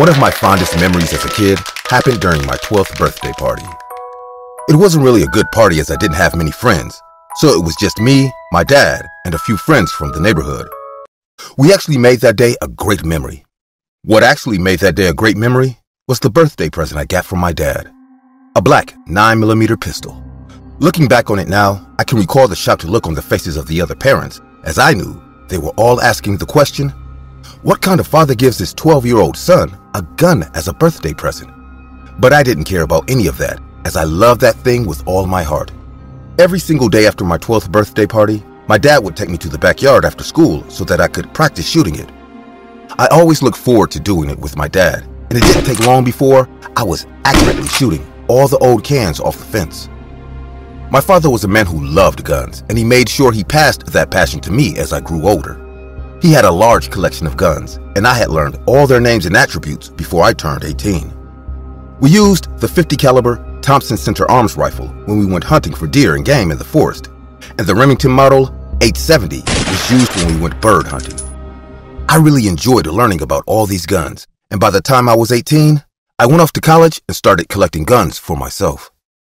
One of my fondest memories as a kid happened during my 12th birthday party. It wasn't really a good party as I didn't have many friends, so it was just me, my dad, and a few friends from the neighborhood. We actually made that day a great memory. What actually made that day a great memory was the birthday present I got from my dad. A black 9mm pistol. Looking back on it now, I can recall the shocked look on the faces of the other parents, as I knew they were all asking the question, what kind of father gives his 12-year-old son a gun as a birthday present? But I didn't care about any of that, as I loved that thing with all my heart. Every single day after my 12th birthday party, my dad would take me to the backyard after school so that I could practice shooting it. I always looked forward to doing it with my dad, and it didn't take long before I was accurately shooting all the old cans off the fence. My father was a man who loved guns, and he made sure he passed that passion to me as I grew older. He had a large collection of guns, and I had learned all their names and attributes before I turned 18. We used the .50 caliber Thompson Center Arms rifle when we went hunting for deer and game in the forest, and the Remington Model 870 was used when we went bird hunting. I really enjoyed learning about all these guns, and by the time I was 18, I went off to college and started collecting guns for myself.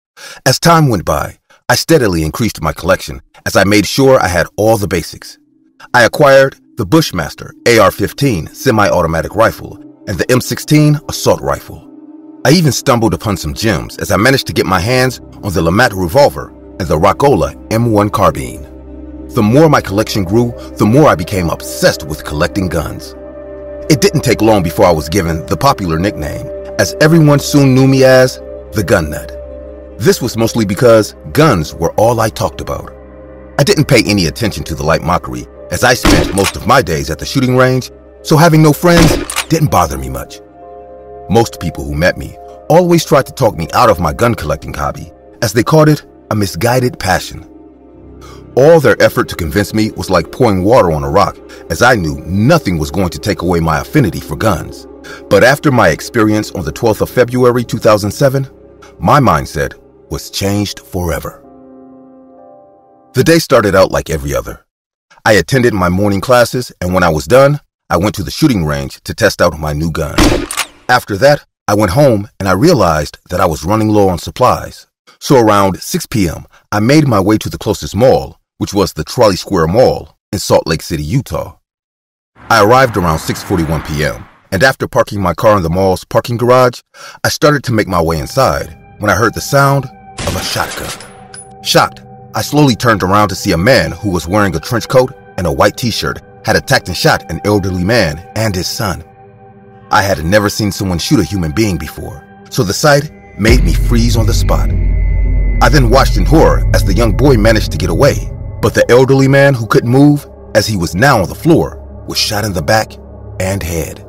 As time went by, I steadily increased my collection as I made sure I had all the basics. I acquired the Bushmaster AR-15 semi-automatic rifle and the M16 assault rifle. I even stumbled upon some gems as I managed to get my hands on the LeMat revolver and the Rockola M1 carbine. The more my collection grew, the more I became obsessed with collecting guns. It didn't take long before I was given the popular nickname, as everyone soon knew me as the Gun Nut. This was mostly because guns were all I talked about. I didn't pay any attention to the light mockery, as I spent most of my days at the shooting range, so having no friends didn't bother me much. Most people who met me always tried to talk me out of my gun collecting hobby, as they called it a misguided passion. All their effort to convince me was like pouring water on a rock, as I knew nothing was going to take away my affinity for guns. But after my experience on the 12th of February 2007, my mindset was changed forever. The day started out like every other. I attended my morning classes, and when I was done, I went to the shooting range to test out my new gun. After that, I went home and I realized that I was running low on supplies. So around 6 p.m., I made my way to the closest mall, which was the Trolley Square Mall in Salt Lake City, Utah. I arrived around 6:41 p.m., and after parking my car in the mall's parking garage, I started to make my way inside when I heard the sound of a shotgun. Shocked, I slowly turned around to see a man who was wearing a trench coat and a white t-shirt had attacked and shot an elderly man and his son. I had never seen someone shoot a human being before, so the sight made me freeze on the spot. I then watched in horror as the young boy managed to get away, but the elderly man who couldn't move, as he was now on the floor, was shot in the back and head.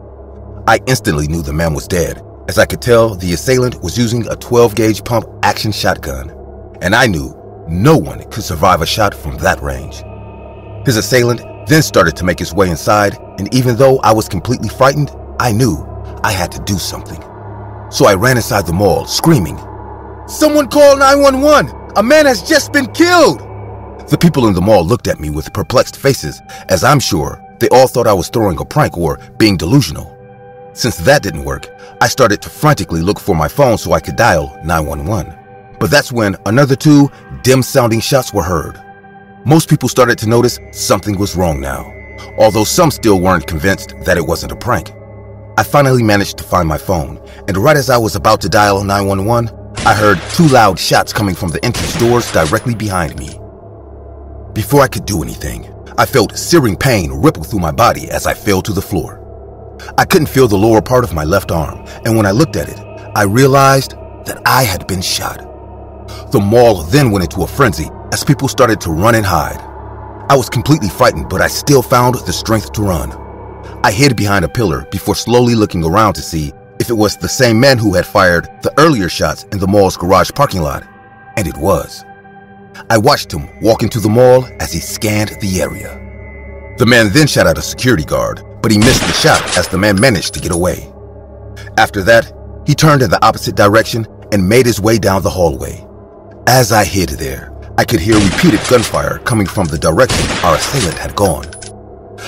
I instantly knew the man was dead, as I could tell the assailant was using a 12-gauge pump action shotgun, and I knew no one could survive a shot from that range. His assailant then started to make his way inside, and even though I was completely frightened, I knew I had to do something. So I ran inside the mall, screaming, "Someone call 911! A man has just been killed!" The people in the mall looked at me with perplexed faces, as I'm sure they all thought I was throwing a prank or being delusional. Since that didn't work, I started to frantically look for my phone so I could dial 911. But that's when another 2 dim-sounding shots were heard. Most people started to notice something was wrong now, although some still weren't convinced that it wasn't a prank. I finally managed to find my phone, and right as I was about to dial 911, I heard 2 loud shots coming from the entrance doors directly behind me. Before I could do anything, I felt searing pain ripple through my body as I fell to the floor. I couldn't feel the lower part of my left arm, and when I looked at it, I realized that I had been shot. The mall then went into a frenzy as people started to run and hide. I was completely frightened, but I still found the strength to run. I hid behind a pillar before slowly looking around to see if it was the same man who had fired the earlier shots in the mall's garage parking lot, and it was. I watched him walk into the mall as he scanned the area. The man then shot at a security guard, but he missed the shot as the man managed to get away. After that, he turned in the opposite direction and made his way down the hallway. As I hid there, I could hear repeated gunfire coming from the direction our assailant had gone.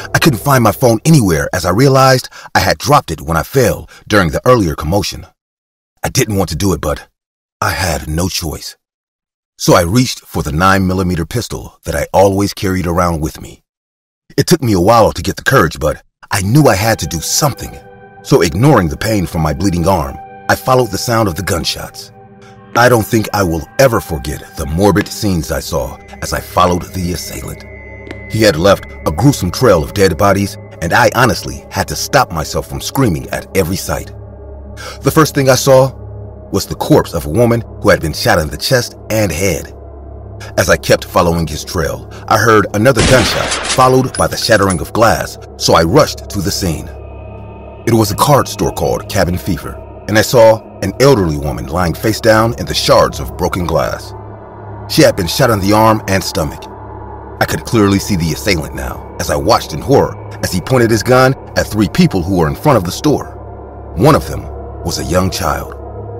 I couldn't find my phone anywhere as I realized I had dropped it when I fell during the earlier commotion. I didn't want to do it, but I had no choice. So I reached for the 9mm pistol that I always carried around with me. It took me a while to get the courage, but I knew I had to do something. So ignoring the pain from my bleeding arm, I followed the sound of the gunshots. I don't think I will ever forget the morbid scenes I saw as I followed the assailant. He had left a gruesome trail of dead bodies, and I honestly had to stop myself from screaming at every sight. The first thing I saw was the corpse of a woman who had been shot in the chest and head. As I kept following his trail, I heard another gunshot, followed by the shattering of glass, so I rushed to the scene. It was a card store called Cabin Fever, and I saw an elderly woman lying face down in the shards of broken glass. She had been shot in the arm and stomach. I could clearly see the assailant now, as I watched in horror as he pointed his gun at 3 people who were in front of the store. One of them was a young child.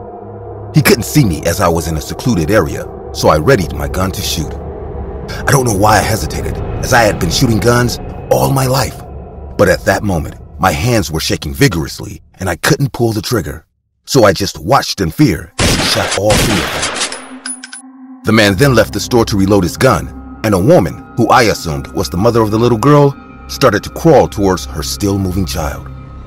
He couldn't see me as I was in a secluded area, so I readied my gun to shoot. I don't know why I hesitated, as I had been shooting guns all my life. But at that moment, my hands were shaking vigorously and I couldn't pull the trigger. So I just watched in fear as he shot all 3 of them. The man then left the store to reload his gun, and a woman, who I assumed was the mother of the little girl, started to crawl towards her still-moving child.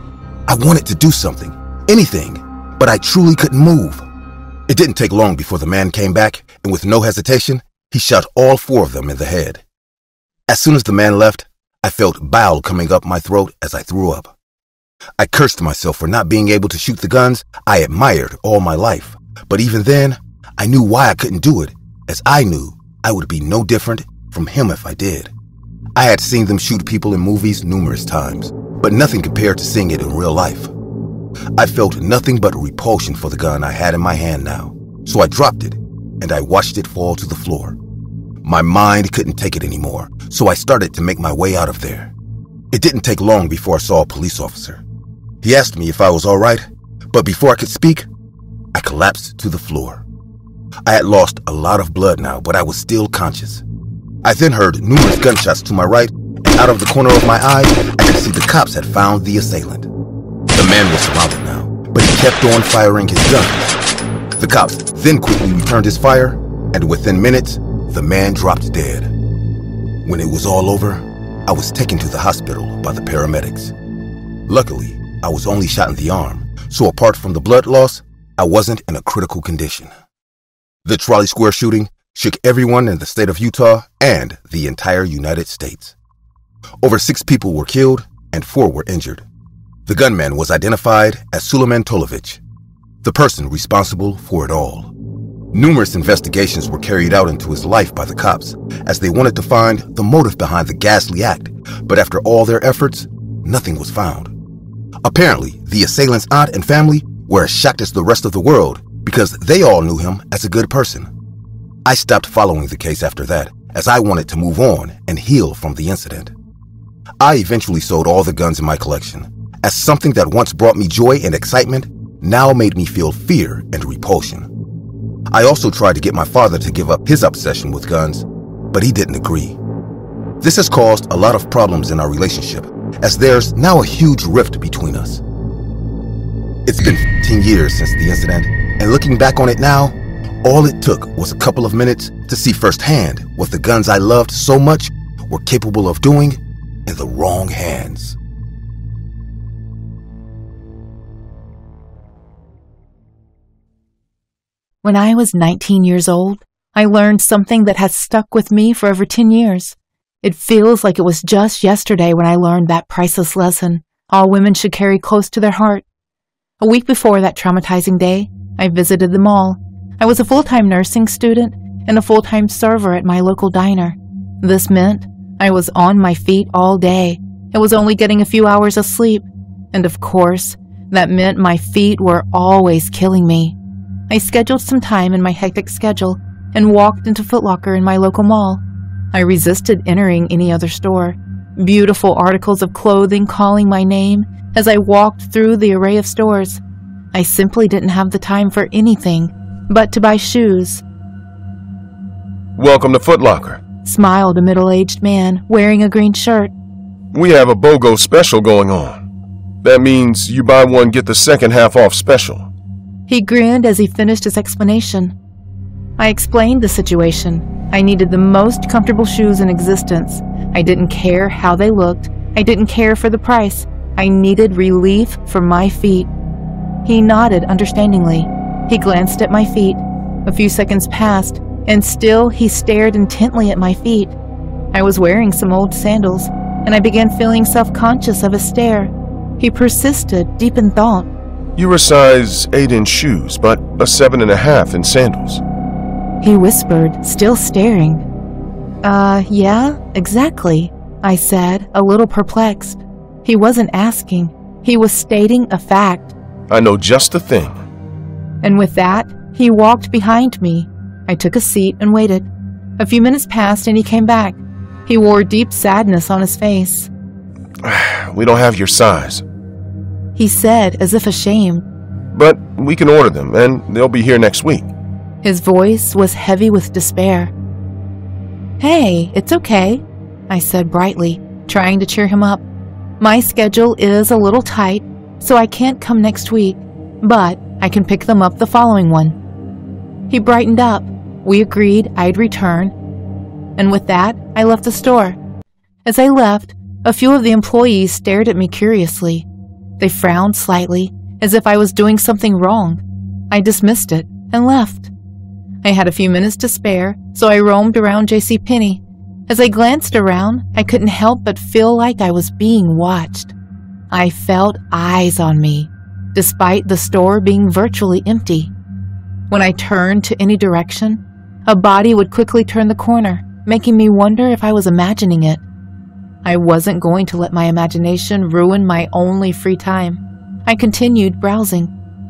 I wanted to do something, anything, but I truly couldn't move. It didn't take long before the man came back, and with no hesitation, he shot all 4 of them in the head. As soon as the man left, I felt bile coming up my throat as I threw up. I cursed myself for not being able to shoot the guns I admired all my life, but even then, I knew why I couldn't do it, as I knew I would be no different from him if I did. I had seen them shoot people in movies numerous times, but nothing compared to seeing it in real life. I felt nothing but repulsion for the gun I had in my hand now, so I dropped it, and I watched it fall to the floor. My mind couldn't take it anymore, so I started to make my way out of there. It didn't take long before I saw a police officer. He asked me if I was all right, but before I could speak, I collapsed to the floor. I had lost a lot of blood now, but I was still conscious. I then heard numerous gunshots to my right, and out of the corner of my eye, I could see the cops had found the assailant. The man was surrounded now, but he kept on firing his guns. The cops then quickly returned his fire, and within minutes, the man dropped dead. When it was all over, I was taken to the hospital by the paramedics. Luckily, I was only shot in the arm, so apart from the blood loss, I wasn't in a critical condition. The Trolley Square shooting shook everyone in the state of Utah and the entire United States. Over 6 people were killed and 4 were injured. The gunman was identified as Suleiman Tolovich, the person responsible for it all. Numerous investigations were carried out into his life by the cops, as they wanted to find the motive behind the ghastly act, but after all their efforts, nothing was found. Apparently, the assailant's aunt and family were as shocked as the rest of the world because they all knew him as a good person. I stopped following the case after that, as I wanted to move on and heal from the incident. I eventually sold all the guns in my collection, as something that once brought me joy and excitement now made me feel fear and repulsion. I also tried to get my father to give up his obsession with guns, but he didn't agree. This has caused a lot of problems in our relationship, as there's now a huge rift between us. It's been 15 years since the incident, and looking back on it now, all it took was a couple of minutes to see firsthand what the guns I loved so much were capable of doing in the wrong hands. When I was 19 years old, I learned something that has stuck with me for over 10 years. It feels like it was just yesterday when I learned that priceless lesson all women should carry close to their heart. A week before that traumatizing day, I visited the mall. I was a full-time nursing student and a full-time server at my local diner. This meant I was on my feet all day. I was only getting a few hours of sleep. And of course, that meant my feet were always killing me. I scheduled some time in my hectic schedule and walked into Foot Locker in my local mall. I resisted entering any other store, beautiful articles of clothing calling my name as I walked through the array of stores. I simply didn't have the time for anything but to buy shoes. "Welcome to Foot Locker," smiled a middle-aged man wearing a green shirt. We have a BOGO special going on. That means you buy one, get the second half off special. He grinned as he finished his explanation. I explained the situation. I needed the most comfortable shoes in existence. I didn't care how they looked. I didn't care for the price. I needed relief for my feet. He nodded understandingly. He glanced at my feet. A few seconds passed, and still he stared intently at my feet. I was wearing some old sandals, and I began feeling self-conscious of his stare. He persisted, deep in thought. You're a size 8 in shoes, but a 7.5 in sandals. He whispered, still staring. Yeah, exactly, I said, a little perplexed. He wasn't asking. He was stating a fact. I know just the thing. And with that, he walked behind me. I took a seat and waited. A few minutes passed and he came back. He wore deep sadness on his face. We don't have your size, he said, as if ashamed. but we can order them, and they'll be here next week. His voice was heavy with despair. Hey, it's okay, I said brightly, trying to cheer him up. My schedule is a little tight, so I can't come next week, but I can pick them up the following one. He brightened up. We agreed I'd return, and with that, I left the store. As I left, a few of the employees stared at me curiously. They frowned slightly, as if I was doing something wrong. I dismissed it and left. I had a few minutes to spare, so I roamed around JCPenney. As I glanced around, I couldn't help but feel like I was being watched. I felt eyes on me, despite the store being virtually empty. When I turned to any direction, a body would quickly turn the corner, making me wonder if I was imagining it. I wasn't going to let my imagination ruin my only free time. I continued browsing.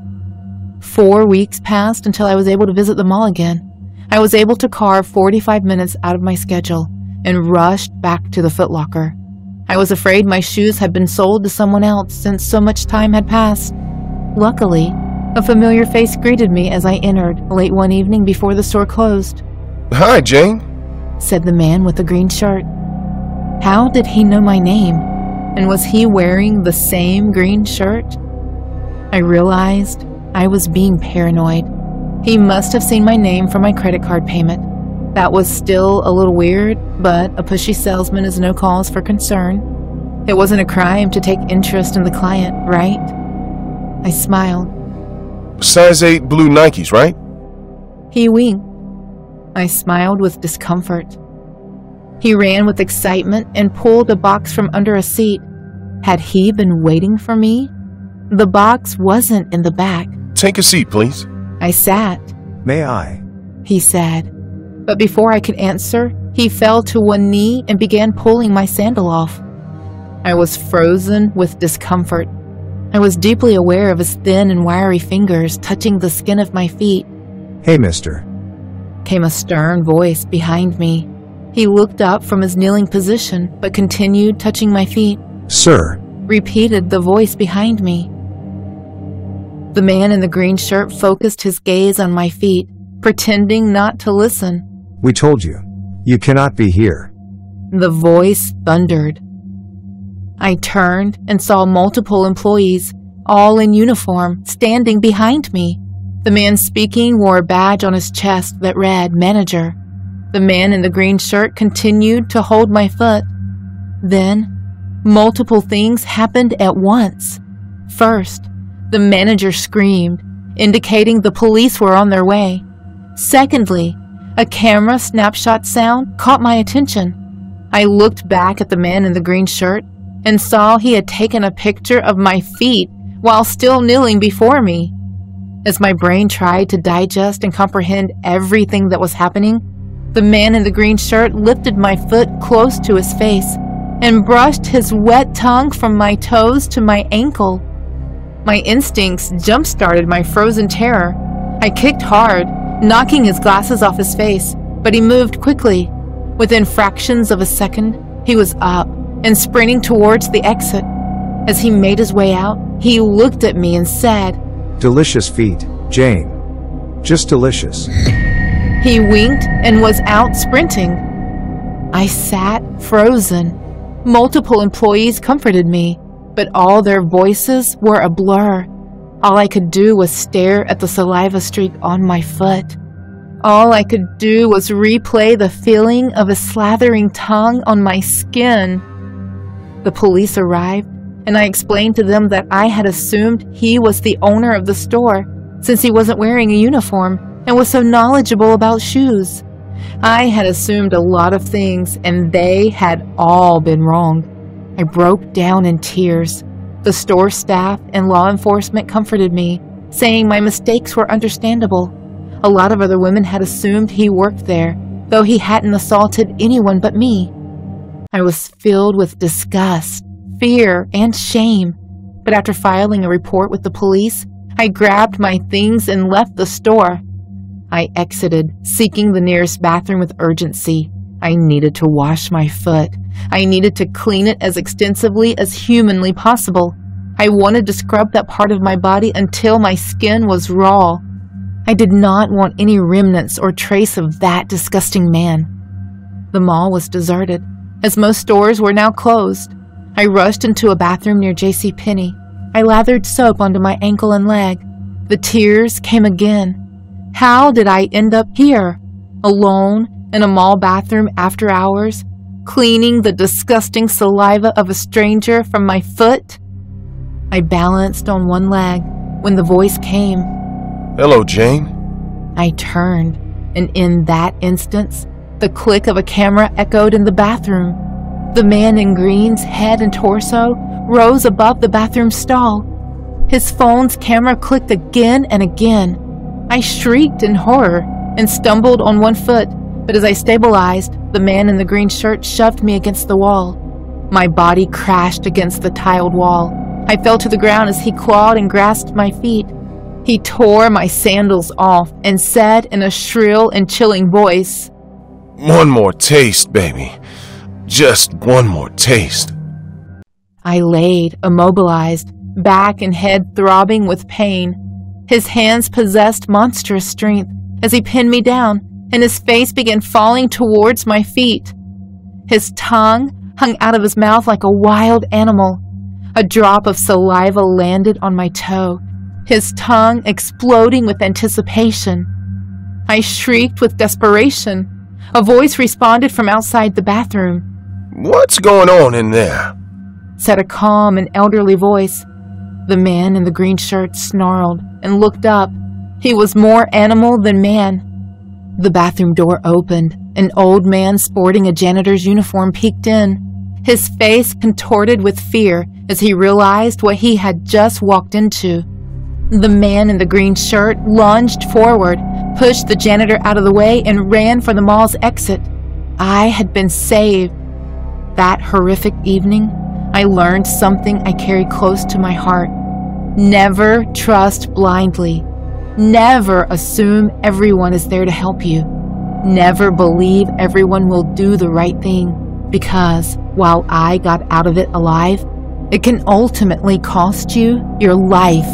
4 weeks passed until I was able to visit the mall again. I was able to carve 45 minutes out of my schedule and rushed back to the Foot Locker. I was afraid my shoes had been sold to someone else since so much time had passed. Luckily, a familiar face greeted me as I entered late one evening before the store closed. Hi, Jane, said the man with the green shirt. How did he know my name? And was he wearing the same green shirt? I realized I was being paranoid. He must have seen my name from my credit card payment. That was still a little weird, but a pushy salesman is no cause for concern. It wasn't a crime to take interest in the client, right? I smiled. Size 8 blue Nikes, right? He winked. I smiled with discomfort. He ran with excitement and pulled a box from under a seat. Had he been waiting for me? The box wasn't in the back. Take a seat, please. I sat. May I? He said. But before I could answer, he fell to one knee and began pulling my sandal off. I was frozen with discomfort. I was deeply aware of his thin and wiry fingers touching the skin of my feet. Hey, mister, came a stern voice behind me. He looked up from his kneeling position, but continued touching my feet. Sir, repeated the voice behind me. The man in the green shirt focused his gaze on my feet, pretending not to listen. We told you. You cannot be here. The voice thundered. I turned and saw multiple employees, all in uniform, standing behind me. The man speaking wore a badge on his chest that read Manager. The man in the green shirt continued to hold my foot. Then, multiple things happened at once. First, the manager screamed, indicating the police were on their way. Secondly, a camera snapshot sound caught my attention. I looked back at the man in the green shirt and saw he had taken a picture of my feet while still kneeling before me. As my brain tried to digest and comprehend everything that was happening, the man in the green shirt lifted my foot close to his face and brushed his wet tongue from my toes to my ankle. My instincts jump-started my frozen terror. I kicked hard, knocking his glasses off his face, but he moved quickly. Within fractions of a second, he was up and sprinting towards the exit. As he made his way out, he looked at me and said, Delicious feet, Jane. Just delicious. He winked and was out sprinting. I sat frozen. Multiple employees comforted me, but all their voices were a blur. All I could do was stare at the saliva streak on my foot. All I could do was replay the feeling of a slathering tongue on my skin. The police arrived, and I explained to them that I had assumed he was the owner of the store, since he wasn't wearing a uniform and was so knowledgeable about shoes. I had assumed a lot of things, and they had all been wrong. I broke down in tears. The store staff and law enforcement comforted me, saying my mistakes were understandable. A lot of other women had assumed he worked there, though he hadn't assaulted anyone but me. I was filled with disgust, fear, and shame. But after filing a report with the police, I grabbed my things and left the store. I exited, seeking the nearest bathroom with urgency. I needed to wash my foot. I needed to clean it as extensively as humanly possible. I wanted to scrub that part of my body until my skin was raw. I did not want any remnants or trace of that disgusting man. The mall was deserted, as most stores were now closed. I rushed into a bathroom near JCPenney. I lathered soap onto my ankle and leg. The tears came again. How did I end up here, alone in a mall bathroom after hours, cleaning the disgusting saliva of a stranger from my foot? I balanced on one leg when the voice came. Hello, Jane. I turned, and in that instance, the click of a camera echoed in the bathroom. The man in green's head and torso rose above the bathroom stall. His phone's camera clicked again and again. I shrieked in horror and stumbled on one foot, but as I stabilized, the man in the green shirt shoved me against the wall. My body crashed against the tiled wall. I fell to the ground as he clawed and grasped my feet. He tore my sandals off and said in a shrill and chilling voice, One more taste, baby. Just one more taste. I laid, immobilized, back and head throbbing with pain. His hands possessed monstrous strength as he pinned me down, and his face began falling towards my feet. His tongue hung out of his mouth like a wild animal. A drop of saliva landed on my toe, his tongue exploding with anticipation. I shrieked with desperation. A voice responded from outside the bathroom. What's going on in there? Said a calm and elderly voice. The man in the green shirt snarled and looked up. He was more animal than man. The bathroom door opened. An old man sporting a janitor's uniform peeked in. His face contorted with fear as he realized what he had just walked into. The man in the green shirt lunged forward, pushed the janitor out of the way, and ran for the mall's exit. I had been saved. That horrific evening, I learned something I carry close to my heart. Never trust blindly. Never assume everyone is there to help you. Never believe everyone will do the right thing, because while I got out of it alive, it can ultimately cost you your life.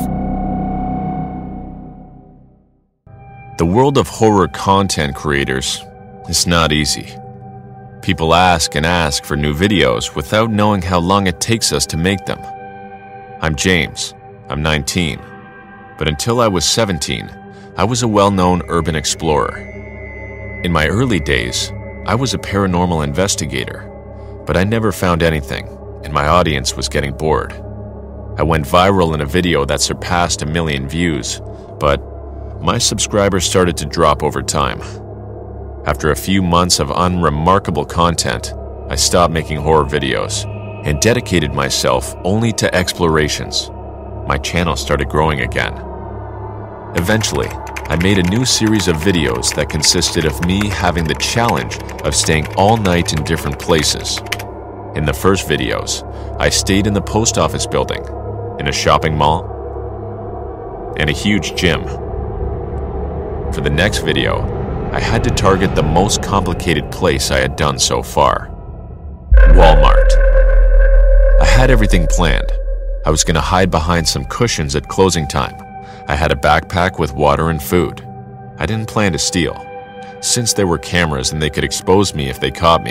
The world of horror content creators is not easy. People ask and ask for new videos without knowing how long it takes us to make them. I'm James. I'm 19. But until I was 17, I was a well-known urban explorer. In my early days, I was a paranormal investigator, but I never found anything, and my audience was getting bored. I went viral in a video that surpassed 1 million views, but my subscribers started to drop over time. After a few months of unremarkable content, I stopped making horror videos and dedicated myself only to explorations. My channel started growing again. Eventually, I made a new series of videos that consisted of me having the challenge of staying all night in different places. In the first videos, I stayed in the post office building, in a shopping mall, and a huge gym. For the next video, I had to target the most complicated place I had done so far: Walmart. I had everything planned. I was going to hide behind some cushions at closing time. I had a backpack with water and food. I didn't plan to steal, since there were cameras and they could expose me if they caught me.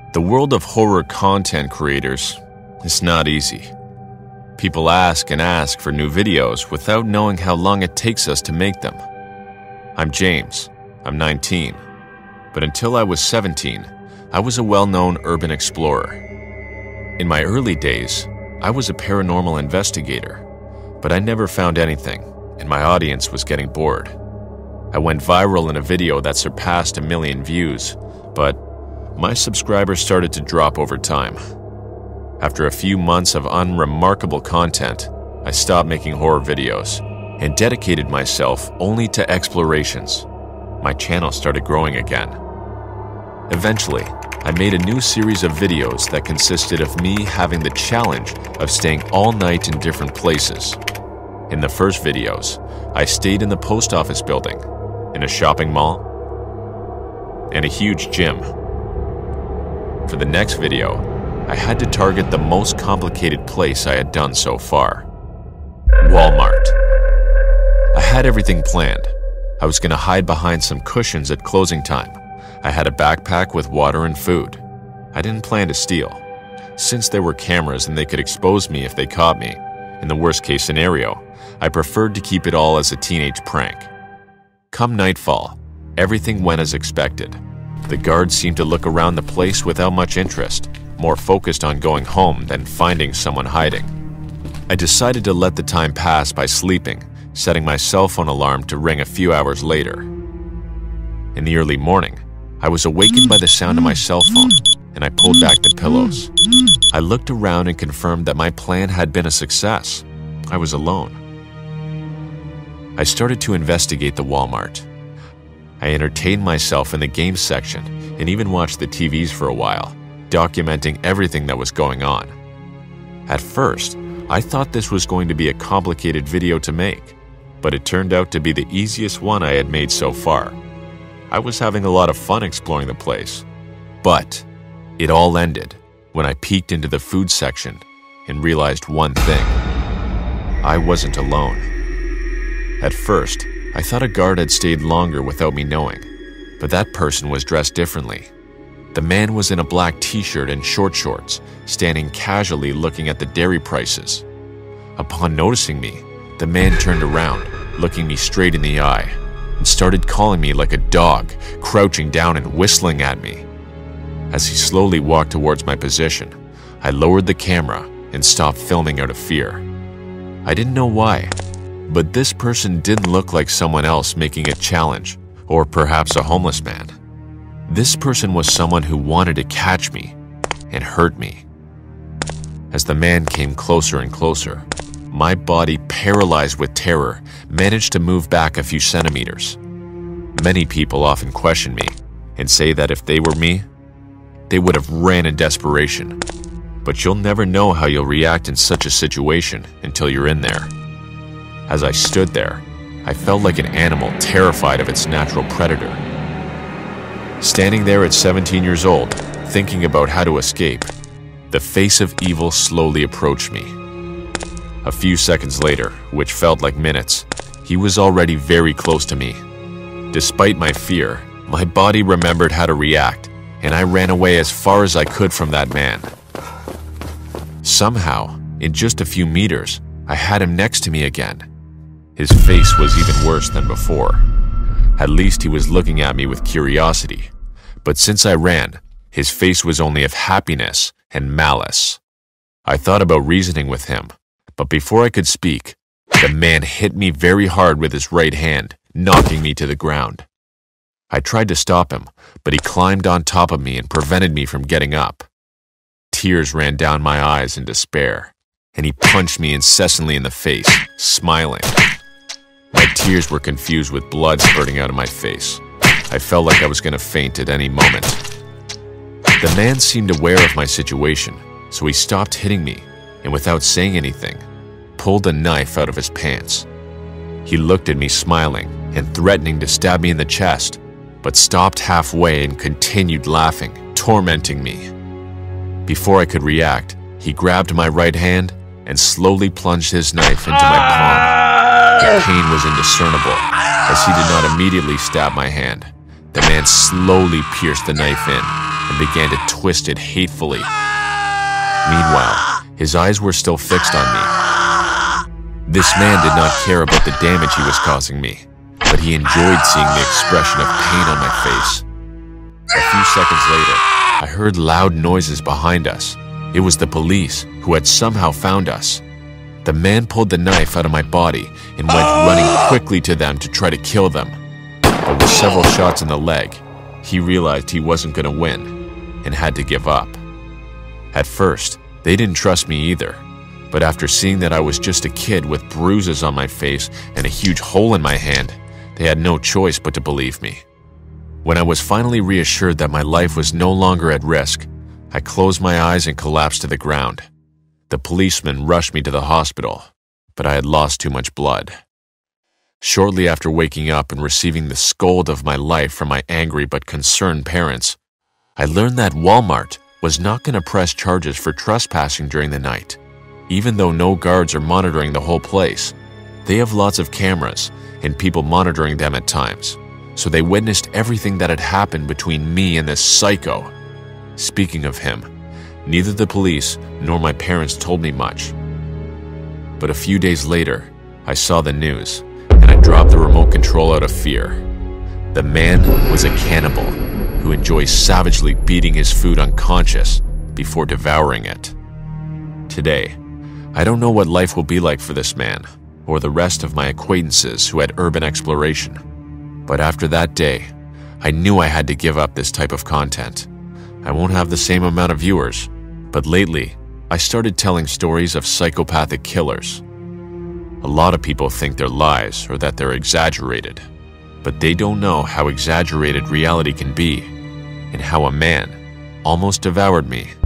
The world of horror content creators is not easy. People ask and ask for new videos without knowing how long it takes us to make them. I'm James. I'm 19. But until I was 17, I was a well-known urban explorer. In my early days, I was a paranormal investigator, but I never found anything, and my audience was getting bored. I went viral in a video that surpassed 1 million views, but my subscribers started to drop over time. After a few months of unremarkable content, I stopped making horror videos and dedicated myself only to explorations. My channel started growing again. Eventually, I made a new series of videos that consisted of me having the challenge of staying all night in different places. In the first videos, I stayed in the post office building, in a shopping mall, and a huge gym. For the next video, I had to target the most complicated place I had done so far: Walmart. I had everything planned. I was going to hide behind some cushions at closing time. I had a backpack with water and food. I didn't plan to steal. Since there were cameras and they could expose me if they caught me, in the worst case scenario, I preferred to keep it all as a teenage prank. Come nightfall, everything went as expected. The guards seemed to look around the place without much interest, more focused on going home than finding someone hiding. I decided to let the time pass by sleeping, setting my cell phone alarm to ring a few hours later. In the early morning, I was awakened by the sound of my cell phone, and I pulled back the pillows. I looked around and confirmed that my plan had been a success. I was alone. I started to investigate the Walmart. I entertained myself in the games section and even watched the TVs for a while, documenting everything that was going on. At first, I thought this was going to be a complicated video to make, but it turned out to be the easiest one I had made so far. I was having a lot of fun exploring the place. But it all ended when I peeked into the food section and realized one thing: I wasn't alone. At first, I thought a guard had stayed longer without me knowing, but that person was dressed differently. The man was in a black t-shirt and short shorts, standing casually looking at the dairy prices. Upon noticing me, the man turned around, looking me straight in the eye, and started calling me like a dog, crouching down and whistling at me. As he slowly walked towards my position, I lowered the camera and stopped filming out of fear. I didn't know why, but this person didn't look like someone else making a challenge, or perhaps a homeless man. This person was someone who wanted to catch me and hurt me. As the man came closer and closer, my body, paralyzed with terror, managed to move back a few centimeters. Many people often question me and say that if they were me, they would have ran in desperation. But you'll never know how you'll react in such a situation until you're in there. As I stood there, I felt like an animal terrified of its natural predator. Standing there at 17 years old, thinking about how to escape, the face of evil slowly approached me. A few seconds later, which felt like minutes, he was already very close to me. Despite my fear, my body remembered how to react, and I ran away as far as I could from that man. Somehow, in just a few meters, I had him next to me again. His face was even worse than before. At least he was looking at me with curiosity. But since I ran, his face was only of happiness and malice. I thought about reasoning with him, but before I could speak, the man hit me very hard with his right hand, knocking me to the ground. I tried to stop him, but he climbed on top of me and prevented me from getting up. Tears ran down my eyes in despair, and he punched me incessantly in the face, smiling. My tears were confused with blood spurting out of my face. I felt like I was going to faint at any moment. The man seemed aware of my situation, so he stopped hitting me, and without saying anything, pulled a knife out of his pants. He looked at me smiling and threatening to stab me in the chest, but stopped halfway and continued laughing, tormenting me. Before I could react, he grabbed my right hand and slowly plunged his knife into my palm. The pain was indiscernible, as he did not immediately stab my hand. The man slowly pierced the knife in, and began to twist it hatefully. Meanwhile, his eyes were still fixed on me. This man did not care about the damage he was causing me, but he enjoyed seeing the expression of pain on my face. A few seconds later, I heard loud noises behind us. It was the police, who had somehow found us. The man pulled the knife out of my body and went running quickly to them to try to kill them. But with several shots in the leg, he realized he wasn't going to win and had to give up. At first, they didn't trust me either, but after seeing that I was just a kid with bruises on my face and a huge hole in my hand, they had no choice but to believe me. When I was finally reassured that my life was no longer at risk, I closed my eyes and collapsed to the ground. The policeman rushed me to the hospital, but I had lost too much blood. Shortly after waking up and receiving the scold of my life from my angry but concerned parents, I learned that Walmart was not going to press charges for trespassing during the night. Even though no guards are monitoring the whole place, they have lots of cameras and people monitoring them at times, so they witnessed everything that had happened between me and this psycho. Speaking of him, neither the police nor my parents told me much. But a few days later, I saw the news, and I dropped the remote control out of fear. The man was a cannibal who enjoys savagely beating his food unconscious before devouring it. Today, I don't know what life will be like for this man or the rest of my acquaintances who had urban exploration. But after that day, I knew I had to give up this type of content. I won't have the same amount of viewers, but lately, I started telling stories of psychopathic killers. A lot of people think they're lies or that they're exaggerated, but they don't know how exaggerated reality can be and how a man almost devoured me